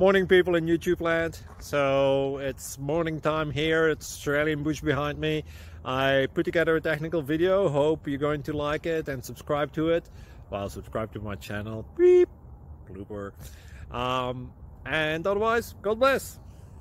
Morning people in YouTube land. So it's morning time here. It's Australian bush behind me. I put together a technical video. Hope you're going to like it and subscribe to it. Well, subscribe to my channel. Beep. Blooper. And otherwise, God bless.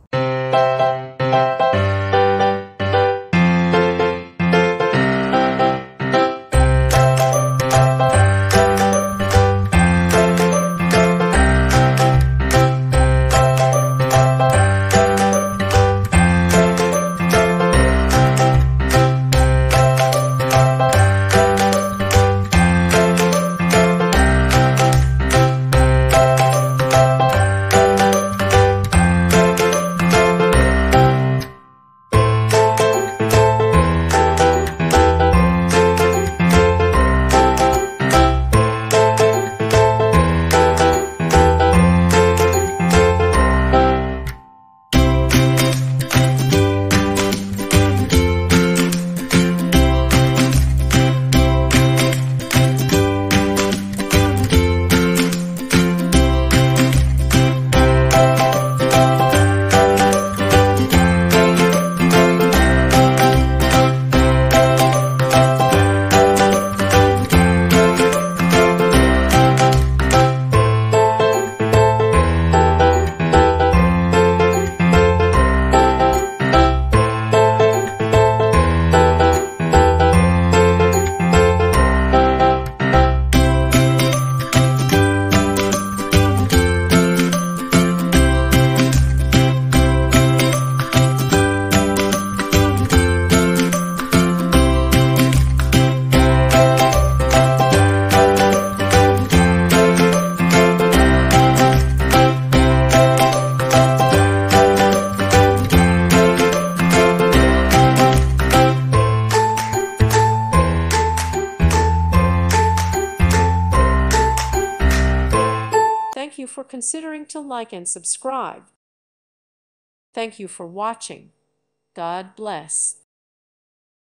Thank you for considering to like and subscribe. Thank you for watching. God bless.